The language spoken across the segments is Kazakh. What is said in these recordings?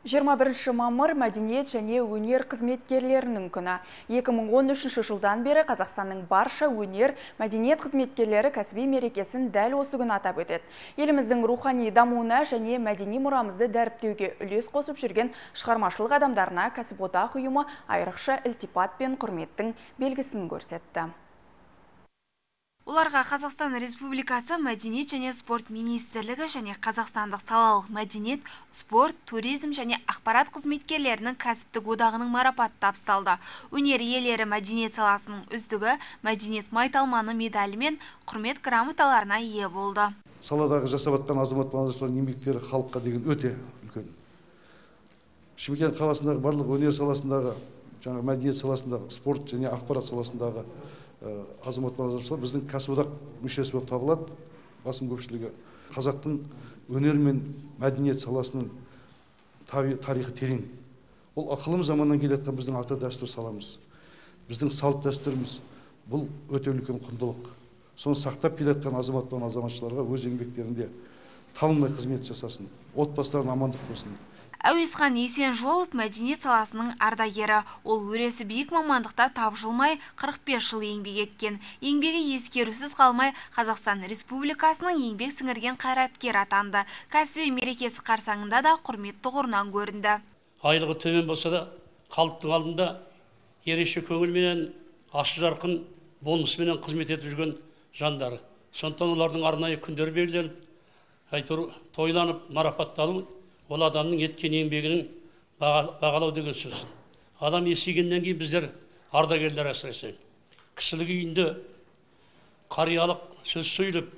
21 мамыр мәдениет және өнер қызметкерлерінің күні. 2013 жылдан бері Қазақстанның барша өнер, мәдениет қызметкерлері кәсіби мерекесін дәл осы күн атап өтеді. Еліміздің рухани дамуына және мәдени мұрамызды дәріптеуге үлес қосып жүрген шығармашылық адамдарына кәсіподақ ұйымы айрықша ілтипат пен құрметтің белгісін көрсетті. Оларға Қазақстан Республикасы мәдениет және спорт министрлігі және Қазақстандық салалық мәдениет, спорт, туризм және ақпарат қызметкерлерінің кәсіптік одағының марапаты табысталды. Өнер иелері мәдениет саласының үздігі мәдениет майталманы медалі мен құрмет грамоталарына ие болды. Саладағы жасап жатқан азаматтардың еңбектері халыққа деген өте үлкен. Шымкент қаласындағы барлық өнер саласындағы, мәдениет саласындағы, спорт және ақпарат саласындағы азаматтар біздің кәсіподақ мүшесі болып табылады. Басым көпшілігі қазақтың өнер мен мәдениет саласының тарихы терең. Ол ықылым заманнан келетін біздің ата дәстүр саламыз. Біздің салт дәстүріміз бұл өте үлкен құндылық. Соны сақтап келетін азамат пен азаматшыларға өз еңбектерінде талмай қызмет жасасын, отбасыларына амандық болсын. Әуесхан Есенжолов мәдениет саласының ардагері. Ол өресі биік мамандықта тапжылмай 45 жыл еңбек еткен. Еңбегі ескерусіз қалмай Қазақстан Республикасының еңбек сіңірген қайраткер атанды. Кәсіби мерекесі қарсаңында да құрметті тұғырынан көрінді. Айлығы төмен болса да, халықтың алдында ерекше көңілменен, ашы жарқын болмысымен қызмет етіп жүрген жандары. Сондықтан олардың арнайы күндер белгіленіп, тойланып, марапатталу ол адамның еткен еңбегінің бағалау деген сөз. Адам есейгеннен кейін біздер ардагерлер әсіресе кісілік үйінде қариялық сөз сөйлеп,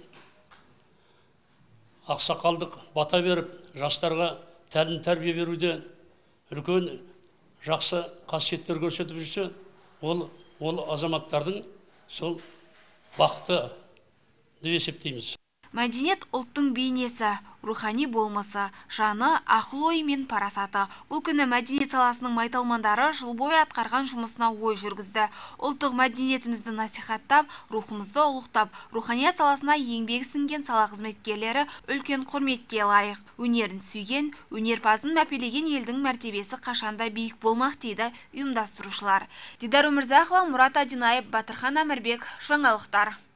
ақсақалдық бата беріп, жастарға тәлім тәрбие беруде үлкен жақсы қасиеттер көрсетіп жүрсе, ол азаматтардың сол бақыты деп есептейміз. Мәдениет ұлттың бейнесі, рухани болмысы, жаны, ақыл-ой мен парасаты. Бұл күні мәдениет саласының майталмандары жыл бойы атқарған жұмысына ой жүргізді. Ұлттық мәдениетімізді насихаттап, рухымызды ұлықтап, руханият саласына еңбегі сіңген сала қызметкерлері үлкен құрметке лайық. Өнерін сүйген, өнерпазын мәпелеген елдің мәртебесі қашанда биік болмақ дейді ұйымдастырушылар. Дидар Өмірзақова, Мұрат Адинаев, Батырхан Әмірбек, жаңалықтар.